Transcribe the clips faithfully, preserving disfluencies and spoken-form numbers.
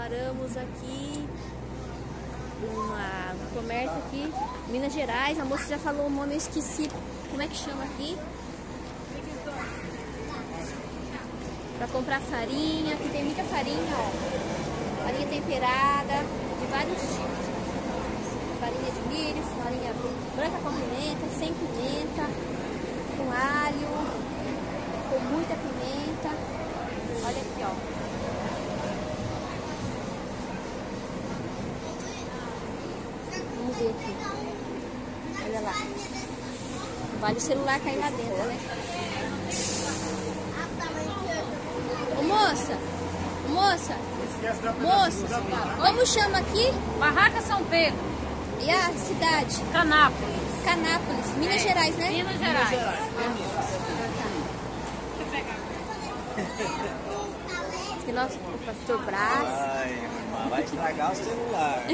Paramos aqui numa, no comércio aqui, Minas Gerais. A moça já falou o nome, eu esqueci. Como é que chama aqui? Pra comprar farinha, aqui tem muita farinha, ó. Farinha temperada, de vários tipos. Farinha de milho, farinha branca com pimenta, sem pimenta, com alho, com muita pimenta. Olha aqui, ó. Vamos ver aqui. Olha lá. Vale o celular cair lá dentro, né? Ô moça! Moça! Moça! Como chama aqui? Barraca São Pedro. E a cidade? Canápolis. Canápolis, Minas é. Gerais, né? Minas Gerais. Minas Gerais. Aqui nosso pastor Brás. Ai, irmã, vai estragar o celular.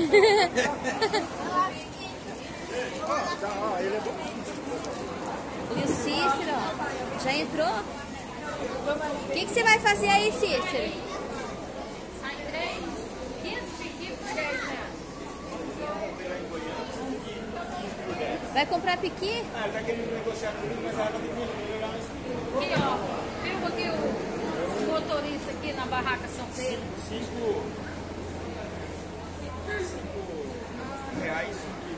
E o Cícero, ó, já entrou? O que, que você vai fazer aí, Cícero? Sai três, quinze piquitos por dez reais. Vai comprar piqui? Ah, ele tá querendo negociar comigo, mas ela tá tentando Aqui, ó. Filma aqui o, o motorista aqui na Barraca São Pedro. cinco reais.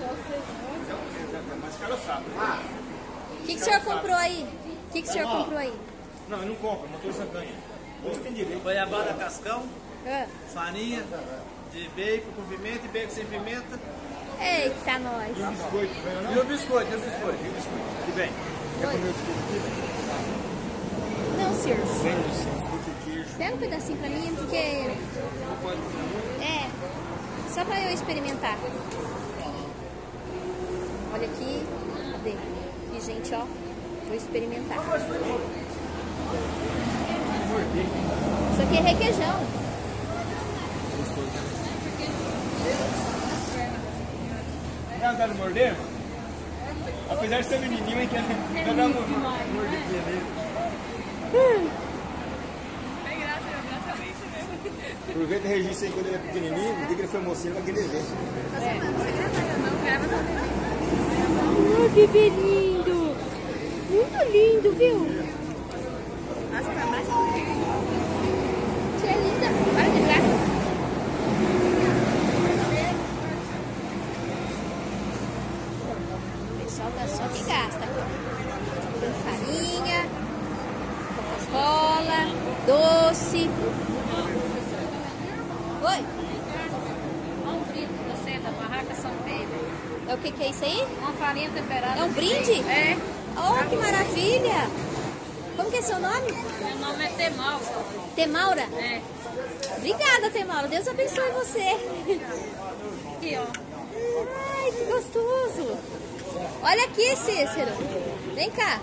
Mas caro sabe. O que, que o senhor comprou aí? O que, que o senhor comprou aí? Não, eu não compro, motorista ganha. Hoje tem direito. Goiabada cascão, Ah. farinha de bacon com pimenta e bacon sem pimenta. Eita, nós. E o biscoito, ganha não? E o biscoito, e o biscoito. E o biscoito. Tudo bem. Quer Oi. comer o biscoito aqui? Não, senhor. Vende sim, fruta e queijo. Pega um pedacinho pra mim, porque... Não pode comer muito? É, só pra eu experimentar. Olha aqui. Cadê? E, gente, ó, vou experimentar. Isso aqui é requeijão. Ela tá no morder? Apesar de ser menininho, é que ela vai dar uma mordidinha nele. Tem graça, graçamente mesmo. Aproveita e registra aí quando ele é pequenininho, no dia que ele foi mocinho, vai querer ver. Não grava só Oh, bebê lindo! Muito lindo, viu? Nossa, pra baixo. Você é linda. Para de graça. O pessoal tá só que gasta. Tem farinha, Coca-Cola, doce. Oi? Olha um brinde pra você da Barraca São Pedro. É o que que é isso aí? Uma farinha temperada. É um brinde? É. Oh, que maravilha! Como que é seu nome? Meu nome é Temal. Temaura? É. Obrigada, Temaura. Deus abençoe você. Aqui, ó. Ai, que gostoso. Olha aqui, Cícero. Vem cá.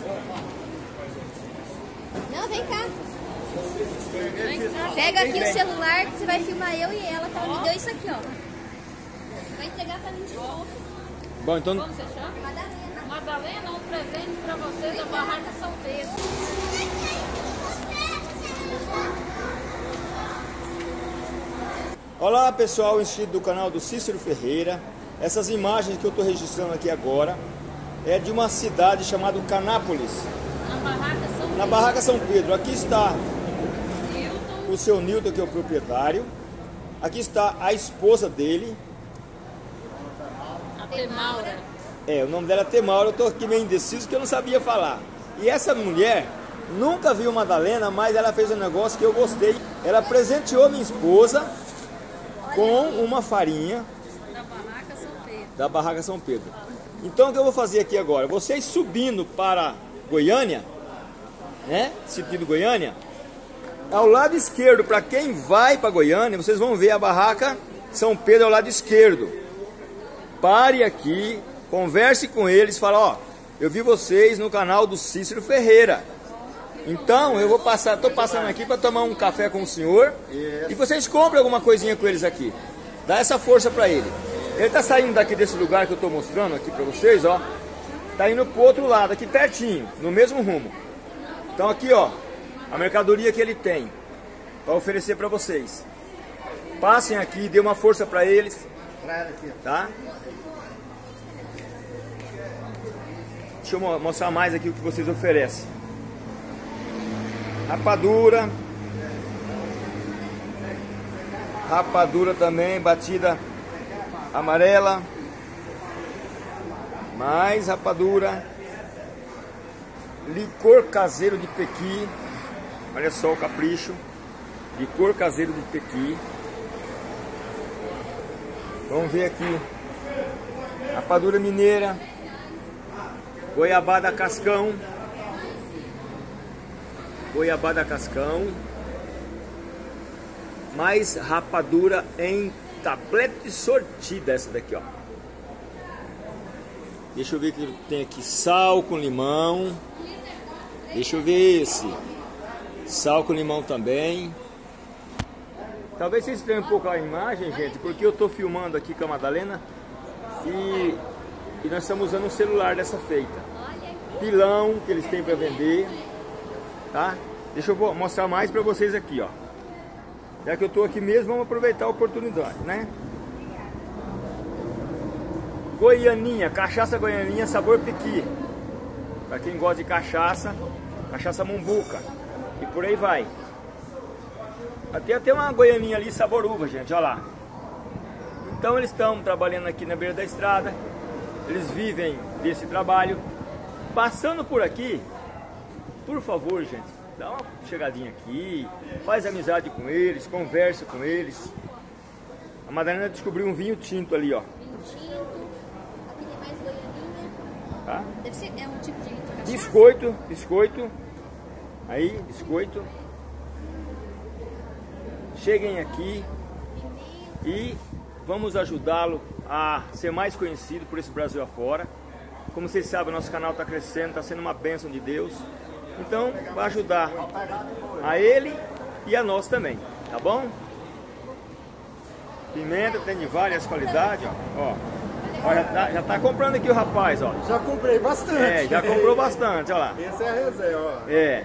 Não, vem cá. Vem cá. Pega aqui o celular que você vai filmar eu e ela, que ela me deu isso aqui, ó. Vai entregar pra mim de novo. Bom, então... Como você chama? Madalena. Madalena, um presente pra você da Barraca São Pedro. Olá pessoal, inscrito do canal do Cícero Ferreira. Essas imagens que eu estou registrando aqui agora é de uma cidade chamada Canápolis, Na Barraca São Pedro. na Barraca São Pedro. Aqui está Newton. o seu Nilton, que é o proprietário. Aqui está a esposa dele. A Temaura. É, o nome dela é Temaura. Eu estou aqui meio indeciso porque eu não sabia falar. E essa mulher nunca viu Madalena, mas ela fez um negócio que eu gostei. Ela presenteou minha esposa com uma farinha Da Barraca São Pedro. da Barraca São Pedro. Então o que eu vou fazer aqui agora? Vocês subindo para Goiânia, né? Sentido Goiânia, ao lado esquerdo, para quem vai para Goiânia, vocês vão ver a Barraca São Pedro ao lado esquerdo. Pare aqui, converse com eles, fala, ó, eu vi vocês no canal do Cícero Ferreira. Então eu vou passar, estou passando aqui para tomar um café com o senhor e vocês comprem alguma coisinha com eles aqui. Dá essa força para ele. Ele está saindo daqui desse lugar que eu estou mostrando aqui para vocês, ó. Tá indo pro outro lado, aqui pertinho, no mesmo rumo. Então aqui, ó, a mercadoria que ele tem para oferecer para vocês. Passem aqui, dê uma força para eles, tá? Deixa eu mostrar mais aqui o que vocês oferecem. Rapadura. Rapadura também, batida amarela. Mais rapadura. Licor caseiro de pequi. Olha só o capricho. Licor caseiro de pequi. Vamos ver aqui. Rapadura mineira. Goiabada cascão. Goiabada cascão. Mais rapadura em tablete sortida. Essa daqui, ó. Deixa eu ver o que tem aqui. Sal com limão. Deixa eu ver esse. Sal com limão também. Talvez vocês estranhem um pouco a imagem, gente, porque eu estou filmando aqui com a Madalena e, e nós estamos usando um celular dessa feita. Pilão que eles têm para vender, tá? Deixa eu mostrar mais para vocês aqui, ó. Já que eu estou aqui mesmo, vamos aproveitar a oportunidade, né? Goianinha, cachaça goianinha, sabor piqui. Para quem gosta de cachaça, cachaça mumbuca. E por aí vai. Até até uma goianinha ali, sabor uva, gente, olha lá. Então eles estão trabalhando aqui na beira da estrada. Eles vivem desse trabalho. Passando por aqui, por favor, gente, dá uma chegadinha aqui, faz amizade com eles, conversa com eles. A Madalena descobriu um vinho tinto ali, ó. Vinho tinto, aqui tem mais goianinha. Tá? Deve ser, é um tipo de cachaça? Biscoito, biscoito. Aí, biscoito. Cheguem aqui e vamos ajudá-lo a ser mais conhecido por esse Brasil afora. Como vocês sabem, nosso canal está crescendo, está sendo uma bênção de Deus. Então, vai ajudar a ele e a nós também, tá bom? Pimenta tem de várias qualidades, ó. Ó, ó já, tá, já tá comprando aqui o rapaz, ó. Já comprei bastante. É, já comprou bastante, olha lá. Essa é a reserva, ó. É.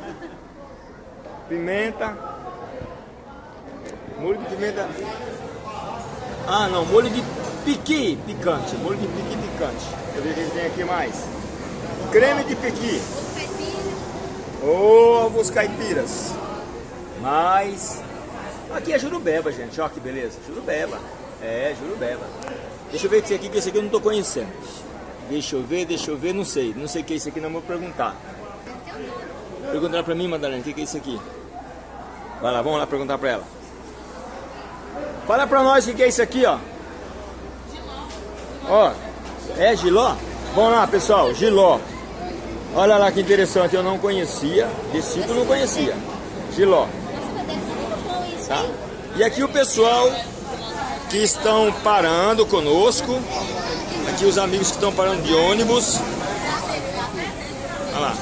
Pimenta. Molho de pimenta. Ah, não, molho de piqui picante. Molho de piqui picante. Deixa eu ver o que tem aqui mais. Creme de piqui. Ovos caipiras. Mais. Aqui é jurubeba, gente. Olha que beleza. Jurubeba. É, jurubeba. Deixa eu ver esse aqui, que esse aqui eu não tô conhecendo. Deixa eu ver, deixa eu ver, não sei. Não sei o que é isso aqui, não vou perguntar. Perguntar pra mim, Madalena, o que é isso aqui? Vai lá, vamos lá perguntar pra ela. Fala pra nós o que é isso aqui, ó. Ó, é giló? Vamos lá, pessoal, giló. Olha lá que interessante, eu não conhecia. Desse tipo eu não conhecia. Giló. Tá? E aqui o pessoal que estão parando conosco. Aqui os amigos que estão parando de ônibus. Olha lá.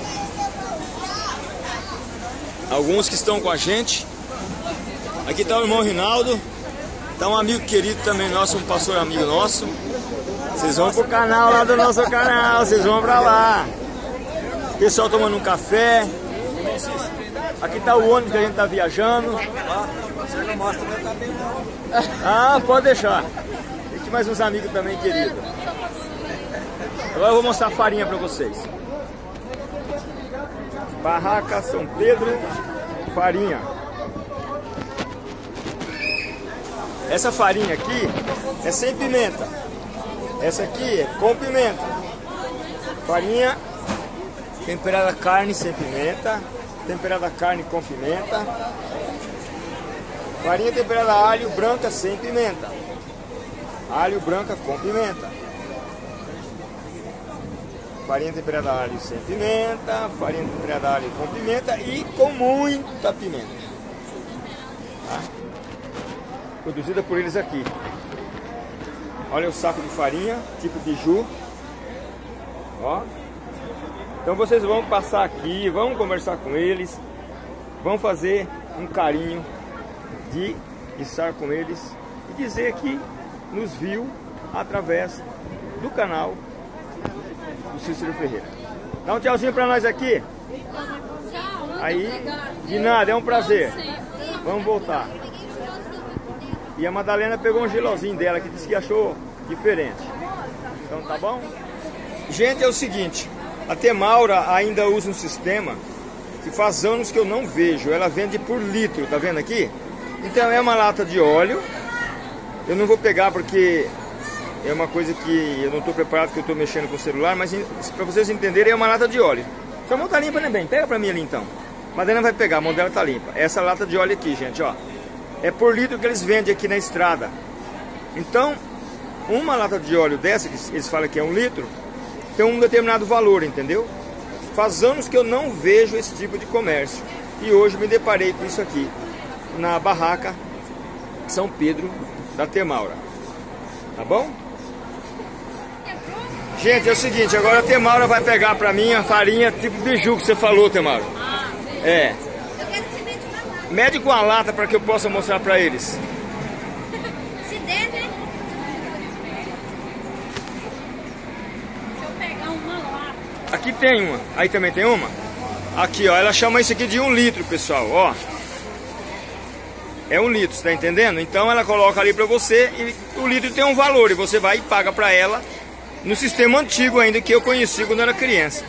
Alguns que estão com a gente. Aqui está o irmão Rinaldo. Está um amigo querido também nosso, um pastor amigo nosso. Vocês vão pro canal lá do nosso canal, vocês vão pra lá. Pessoal tomando um café. Aqui está o ônibus que a gente está viajando. Você não mostra meu cabelo, não. Ah, pode deixar. Tem mais uns amigos também queridos. Agora eu vou mostrar a farinha para vocês. Barraca São Pedro, farinha. Essa farinha aqui é sem pimenta. Essa aqui é com pimenta. Farinha temperada carne sem pimenta. Temperada carne com pimenta. Farinha temperada alho branca sem pimenta. Alho branca com pimenta. Farinha temperada alho sem pimenta. Farinha temperada alho com pimenta e com muita pimenta. Tá? Produzida por eles aqui. Olha o saco de farinha, tipo biju. Ó. Então vocês vão passar aqui, vão conversar com eles, vão fazer um carinho de estar com eles e dizer que nos viu através do canal do Cícero Ferreira. Dá um tchauzinho pra nós aqui. Aí, de nada, é um prazer. Vamos voltar. E a Madalena pegou um gelozinho dela que disse que achou diferente. Então tá bom? Gente, é o seguinte, a Temaura ainda usa um sistema que faz anos que eu não vejo. Ela vende por litro, tá vendo aqui? Então é uma lata de óleo. Eu não vou pegar porque é uma coisa que eu não estou preparado, porque eu estou mexendo com o celular, mas para vocês entenderem, é uma lata de óleo. Sua mão tá limpa, né, bem? Pega para mim ali então. A Madalena vai pegar, a mão dela tá limpa. Essa lata de óleo aqui, gente, ó. É por litro que eles vendem aqui na estrada. Então, uma lata de óleo dessa, que eles falam que é um litro, tem um determinado valor, entendeu? Faz anos que eu não vejo esse tipo de comércio. E hoje me deparei com isso aqui, na barraca São Pedro da Temaura. Tá bom? Gente, é o seguinte, agora a Temaura vai pegar pra mim a farinha tipo biju que você falou, Temaura. É. Mede com a lata para que eu possa mostrar para eles. Se der, né? Deixa eu pegar uma lá. Aqui tem uma. Aí também tem uma? Aqui, ó. Ela chama isso aqui de um litro, pessoal. Ó. É um litro, você tá entendendo? Então ela coloca ali para você e o litro tem um valor. E você vai e paga para ela no sistema antigo ainda que eu conheci quando era criança.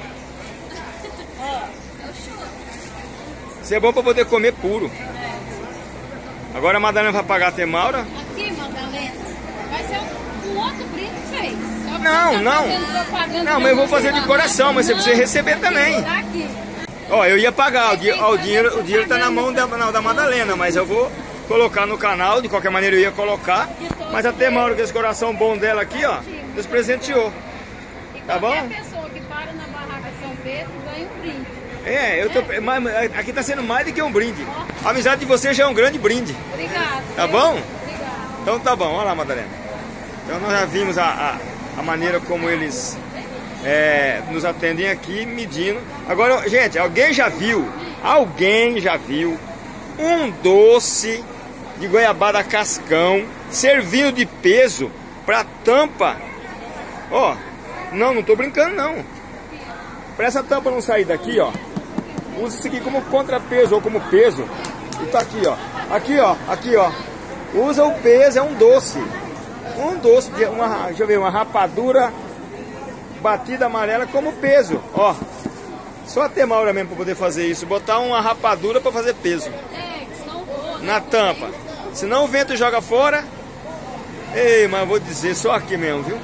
Isso é bom para poder comer puro. Agora a Madalena vai pagar a Temaura. Aqui, Madalena, vai ser um, um outro brinde pra vocês. Só que Não, tá não. fazendo propaganda Não, mas eu vou fazer de coração, mas você precisa receber também. Tá aqui. Ó, eu ia pagar, o, di ó, o dinheiro, o dinheiro tá na mão da, não, da Madalena, mas eu vou colocar no canal, de qualquer maneira eu ia colocar. Mas a Temaura, com esse coração bom dela aqui, ó, nos presenteou. Tá bom? Qualquer pessoa que para na barraca São Pedro ganha um brinde. É, eu tô, mas aqui tá sendo mais do que um brinde. A amizade de vocês já é um grande brinde. Obrigado. Tá bom? Obrigado. Então tá bom, olha lá, Madalena. Então nós já vimos a, a, a maneira como eles é, nos atendem aqui, medindo. Agora, gente, alguém já viu, alguém já viu um doce de goiabada cascão servindo de peso pra tampa? Ó, não, não tô brincando não. Pra essa tampa não sair daqui, ó, usa isso aqui como contrapeso ou como peso. E tá aqui, ó. Aqui, ó. Aqui, ó. Usa o peso, é um doce. Um doce, de uma, deixa eu ver, uma rapadura batida amarela como peso, ó. Só a Temaura mesmo pra poder fazer isso. Botar uma rapadura pra fazer peso É, que senão vou, né? na tampa. Senão o vento joga fora. Ei, mas eu vou dizer, só aqui mesmo, viu?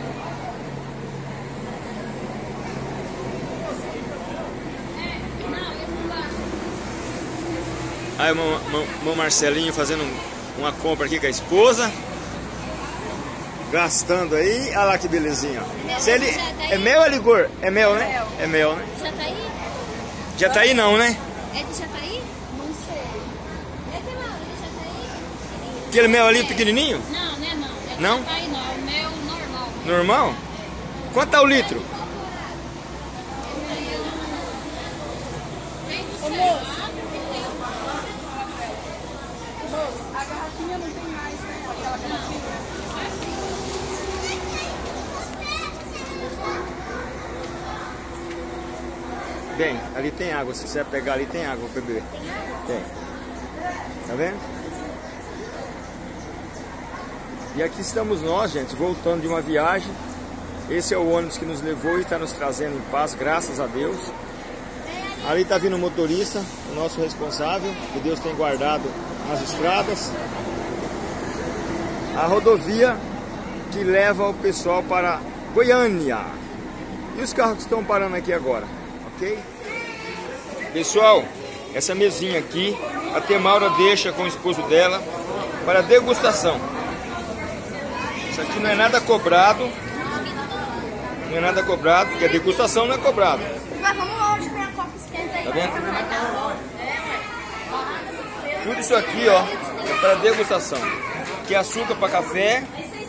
Aí o meu Marcelinho fazendo uma compra aqui com a esposa. Gastando aí. Olha lá que belezinha. Se ele, é mel ou licor? É mel, né? É mel, né? Já tá aí? Já tá aí não, né? É de Jataí? Não sei. É que não, é de Jataí? Aquele mel ali pequenininho? Não, né não. É Não? Tá aí não, é o mel normal. Normal? Quanto tá o litro? Ô moço, A garrafinha não tem mais, né? Aquela garrafinha. Bem, ali tem água. Se você pegar ali, tem água para beber. Tem. Tá vendo? E aqui estamos nós, gente, voltando de uma viagem. Esse é o ônibus que nos levou e está nos trazendo em paz, graças a Deus. Ali está vindo o motorista, o nosso responsável, que Deus tem guardado nas estradas. A rodovia que leva o pessoal para Goiânia. E os carros que estão parando aqui agora, ok? Pessoal, essa mesinha aqui, a Temaura deixa com o esposo dela para degustação. Isso aqui não é nada cobrado. Não é nada cobrado, porque a degustação não é cobrado. Mas vamos longe pra a copa esquenta aí. Tá vendo? Tudo isso aqui, ó, é para degustação. Aqui é açúcar para café,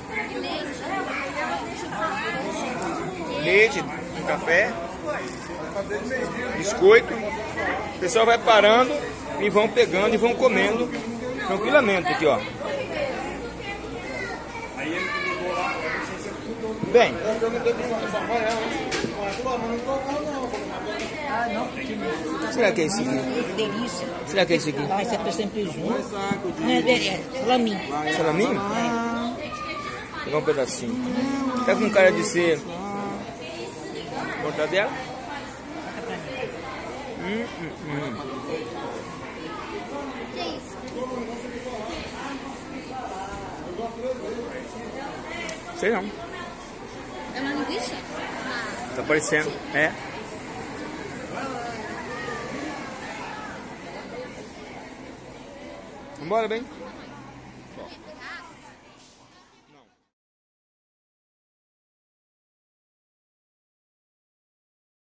leite com café, biscoito. O pessoal vai parando e vão pegando e vão comendo tranquilamente aqui, ó. Bem, Ah, não, porque não. Será que é isso aqui? Que delícia. Será que é isso aqui? Ah, esse é sempre junto. É, é, é, salaminho. Salaminho? Vou pegar um pedacinho. Tá com cara de ser mortadela? Hum, hum, hum. Que é isso? Sei não. É uma linguiça? Tá parecendo. É. Vambora, bem? Ah,